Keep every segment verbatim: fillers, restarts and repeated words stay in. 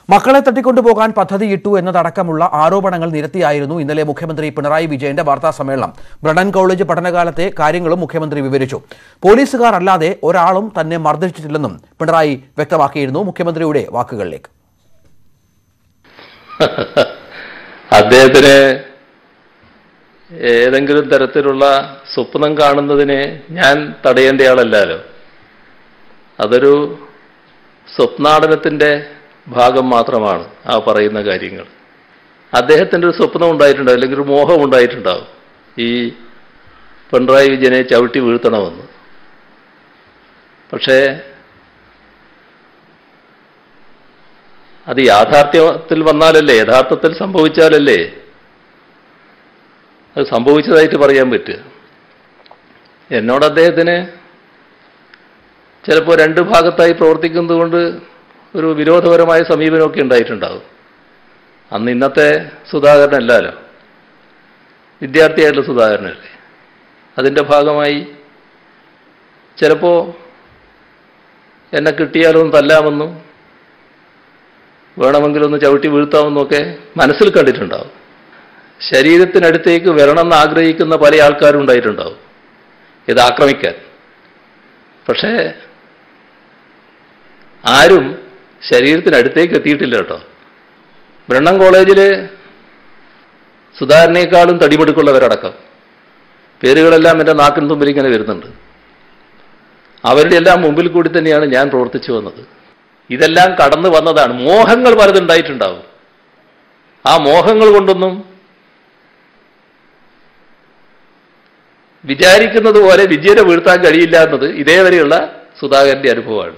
മക്കളെ തട്ടിക്കൊണ്ടുപോകാൻ പദ്ധതിയിട്ടു എന്നതടക്കമുള്ള ആരോപണങ്ങൾ നിരത്തിയായിരുന്നു ഇന്നലെ മുഖ്യമന്ത്രി പിണറായി വിജയന്റെ വാർത്താ സമ്മേളനം. ബ്രണ്ണൻ കോളേജ് പഠനകാലത്തെ കാര്യങ്ങളും മുഖ്യമന്ത്രി വിവരിച്ചു. പോലീസുകാർ അല്ലാതെ ഒരാളും തന്നെ മർദ്ദിച്ചിട്ടില്ലെന്നും പിണറായി വ്യക്തമാക്കിയിരുന്നു. മുഖ്യമന്ത്രിയുടെ വാക്കുകളിലേക്ക്. അദ്ദേഹത്തിന് ഏതെങ്കിലും തരത്തിലുള്ള സ്വപ്നം കാണുന്നതിനെ ഞാൻ തടയേണ്ടയാളല്ലോ. അതൊരു സ്വപ്നാടനത്തിന്റെ ഭാഗം മാത്രമാണ് ആ പറയുന്ന കാര്യങ്ങൾ. അദ്ദേഹത്തിൻ്റെ ഒരു സ്വപ്നം ഉണ്ടായിട്ടുണ്ടാവും, അല്ലെങ്കിൽ ഒരു മോഹം ഉണ്ടായിട്ടുണ്ടാവും, ഈ പിണറായി വിജയനെ ചവിട്ടി വീഴ്ത്തണമെന്ന്. പക്ഷേ അത് യാഥാർത്ഥ്യത്തിൽ വന്നാലല്ലേ, യഥാർത്ഥത്തിൽ സംഭവിച്ചാലല്ലേ അത് സംഭവിച്ചതായിട്ട് പറയാൻ പറ്റുക. എന്നോട് അദ്ദേഹത്തിന് ചിലപ്പോൾ രണ്ട് ഭാഗത്തായി പ്രവർത്തിക്കുന്നത് കൊണ്ട് ഒരു വിരോധപരമായ സമീപനമൊക്കെ ഉണ്ടായിട്ടുണ്ടാകും. അന്ന് ഇന്നത്തെ സുധാകരനല്ലല്ലോ, വിദ്യാർത്ഥിയായിട്ടുള്ള സുധാകരനല്ലേ. അതിൻ്റെ ഭാഗമായി ചിലപ്പോൾ എന്നെ കിട്ടിയാലൊന്ന് തല്ലാമെന്നും വേണമെങ്കിലൊന്ന് ചവിട്ടി വീഴ്ത്താമെന്നൊക്കെ മനസ്സിൽ കണ്ടിട്ടുണ്ടാവും. ശരീരത്തിനടുത്തേക്ക് വരണമെന്ന് ആഗ്രഹിക്കുന്ന പല ആൾക്കാരും ഉണ്ടായിട്ടുണ്ടാവും ഇത് ആക്രമിക്കാൻ. പക്ഷേ ആരും ശരീരത്തിനടുത്തേക്ക് എത്തിയിട്ടില്ല കേട്ടോ. ബ്രണ്ണൻ കോളേജിൽ സുധാകരനേക്കാളും തടിമെടുക്കുള്ളവരടക്കം പേരുകളെല്ലാം എൻ്റെ നാക്കിൻ തുമ്പിൽ ഇങ്ങനെ വരുന്നുണ്ട്. അവരുടെ എല്ലാം മുമ്പിൽ കൂടി തന്നെയാണ് ഞാൻ പ്രവർത്തിച്ചു വന്നത്. ഇതെല്ലാം കടന്നു വന്നതാണ്. മോഹങ്ങൾ പലതുണ്ടായിട്ടുണ്ടാവും. ആ മോഹങ്ങൾ കൊണ്ടൊന്നും വിചാരിക്കുന്നത് പോലെ വിജയനെ വീഴ്ത്താൻ കഴിയില്ല എന്നത് ഇതേവരെയുള്ള സുധാകരന്റെ അനുഭവമാണ്.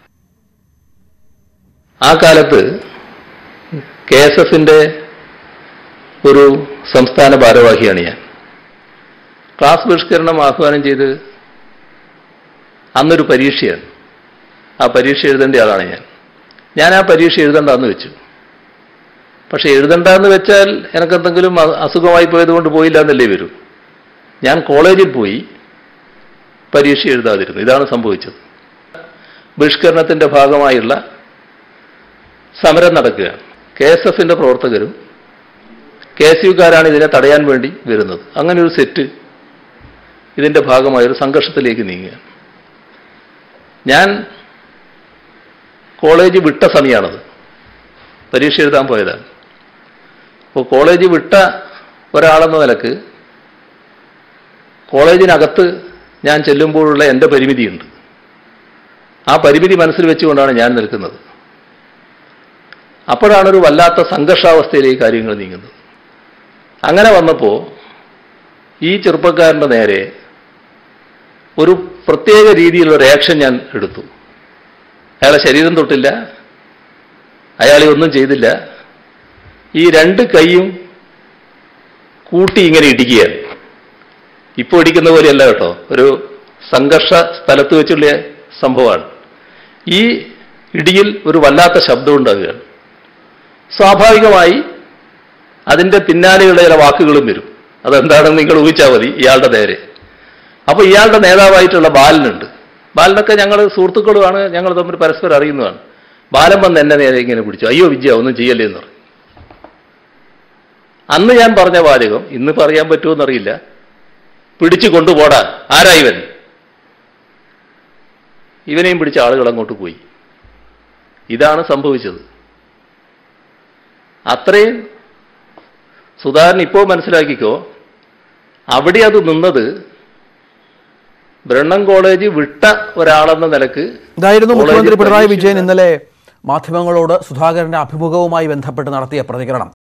ആ കാലത്ത് കെ എസ് എഫിൻ്റെ ഒരു സംസ്ഥാന ഭാരവാഹിയാണ് ഞാൻ. ക്ലാസ് ബഹിഷ്കരണം ആഹ്വാനം ചെയ്ത് അന്നൊരു പരീക്ഷയാണ്. ആ പരീക്ഷ എഴുതേണ്ട ആളാണ് ഞാൻ. ഞാൻ ആ പരീക്ഷ എഴുതണ്ടെന്ന് വെച്ചു. പക്ഷെ എഴുതണ്ടെന്ന് വെച്ചാൽ എനിക്കെന്തെങ്കിലും അസുഖമായി പോയതുകൊണ്ട് പോയില്ല എന്നല്ലേ വരും. ഞാൻ കോളേജിൽ പോയി പരീക്ഷ എഴുതാതിരുന്നു. ഇതാണ് സംഭവിച്ചത്. ബഹിഷ്കരണത്തിൻ്റെ ഭാഗമായുള്ള സമരം നടക്കുകയാണ്. കെ എസ് എഫിൻ്റെ പ്രവർത്തകരും കെ എസ് യുക്കാരാണ് ഇതിനെ തടയാൻ വേണ്ടി വരുന്നത്. അങ്ങനെ ഒരു സെറ്റ് ഇതിൻ്റെ ഭാഗമായൊരു സംഘർഷത്തിലേക്ക് നീങ്ങുകയാണ്. ഞാൻ കോളേജ് വിട്ട സമയമാണത്. പരീക്ഷ എഴുതാൻ പോയതാണ്. അപ്പോൾ കോളേജ് വിട്ട ഒരാളെന്ന നിലക്ക് കോളേജിനകത്ത് ഞാൻ ചെല്ലുമ്പോഴുള്ള എൻ്റെ പരിമിതിയുണ്ട്. ആ പരിമിതി മനസ്സിൽ വെച്ചുകൊണ്ടാണ് ഞാൻ നിൽക്കുന്നത്. അപ്പോഴാണൊരു വല്ലാത്ത സംഘർഷാവസ്ഥയിലേക്ക് കാര്യങ്ങൾ നീങ്ങുന്നത്. അങ്ങനെ വന്നപ്പോൾ ഈ ചെറുപ്പക്കാരൻ്റെ നേരെ ഒരു പ്രത്യേക രീതിയിലുള്ള റിയാക്ഷൻ ഞാൻ എടുത്തു. അയാളെ ശരീരം തൊട്ടില്ല, അയാളെ ഒന്നും ചെയ്തില്ല. ഈ രണ്ട് കൈയും കൂട്ടി ഇങ്ങനെ ഇടിക്കുകയാണ്. ഇപ്പോൾ ഇടിക്കുന്ന പോലെയല്ല കേട്ടോ, ഒരു സംഘർഷ സ്ഥലത്ത് വെച്ചുള്ള സംഭവമാണ്. ഈ ഇടിയിൽ ഒരു വല്ലാത്ത ശബ്ദം ഉണ്ടാകുകയാണ്. സ്വാഭാവികമായി അതിൻ്റെ പിന്നാലെയുള്ള ചില വാക്കുകളും വരും. അതെന്താണെന്ന് നിങ്ങൾ ഊഹിച്ചാൽ മതി. ഇയാളുടെ നേരെ അപ്പോൾ ഇയാളുടെ നേതാവായിട്ടുള്ള ബാലനുണ്ട്. ബാലനൊക്കെ ഞങ്ങൾ സുഹൃത്തുക്കളുമാണ്, ഞങ്ങൾ തമ്മിൽ പരസ്പരം അറിയുന്നതാണ്. ബാലൻ വന്ന് എന്നെ നേരെ ഇങ്ങനെ പിടിച്ചു. അയ്യോ വിജയ, ഒന്നും ചെയ്യല്ലേ എന്ന് പറഞ്ഞു. അന്ന് ഞാൻ പറഞ്ഞ വാചകം ഇന്ന് പറയാൻ പറ്റുമെന്നറിയില്ല. പിടിച്ചു കൊണ്ടുപോടാ, ആരാ ഇവൻ? ഇവനെയും പിടിച്ച ആളുകൾ അങ്ങോട്ട് പോയി. ഇതാണ് സംഭവിച്ചത്. അത്രയും സുധാകരൻ ഇപ്പോൾ മനസ്സിലാക്കിക്കോ. അവിടെ അത് നിന്നത് ബ്രണ്ണൻ കോളേജ് വിട്ട ഒരാളെന്ന നിലക്ക്. ഇതായിരുന്നു മുഖ്യമന്ത്രി പിണറായി വിജയൻ ഇന്നലെ മാധ്യമങ്ങളോട് സുധാകരന്റെ അഭിമുഖവുമായി ബന്ധപ്പെട്ട് നടത്തിയ പ്രതികരണം.